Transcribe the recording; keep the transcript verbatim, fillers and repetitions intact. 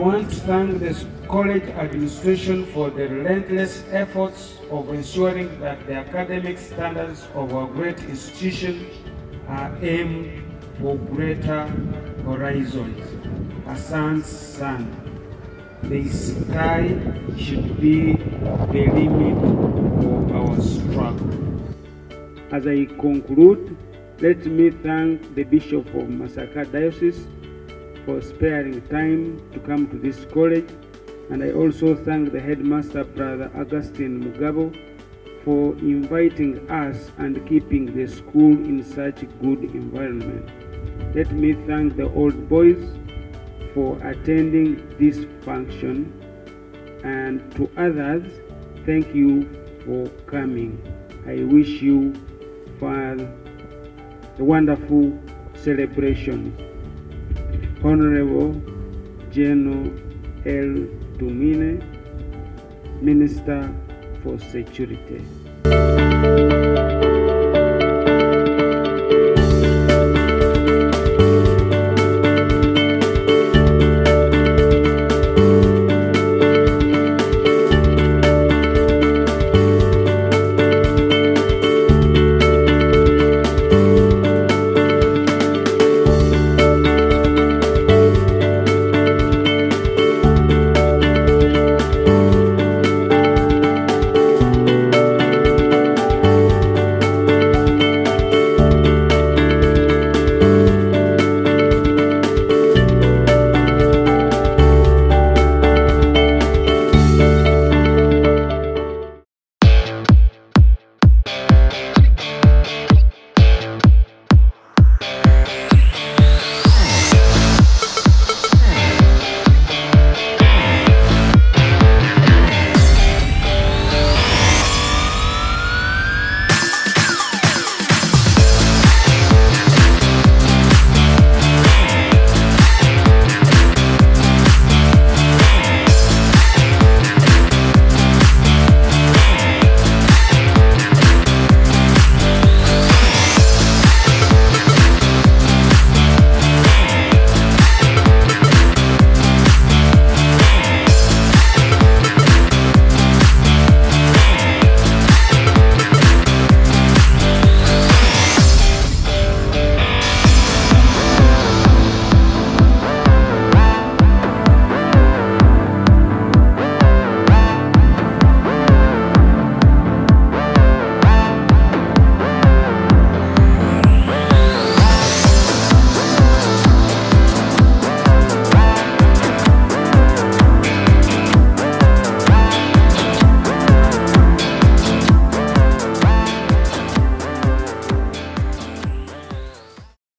want to thank the college administration for the relentless efforts of ensuring that the academic standards of our great institution are aimed for greater horizons. Asante sana. The sky should be the limit for our struggle. As I conclude, let me thank the Bishop of Masaka Diocese for sparing time to come to this college, and I also thank the headmaster, Brother Augustine Mugabo, for inviting us and keeping the school in such a good environment. Let me thank the old boys for attending this function, and to others, thank you for coming. I wish you for a wonderful celebration. Honorable General L. Tumine, Minister for Security.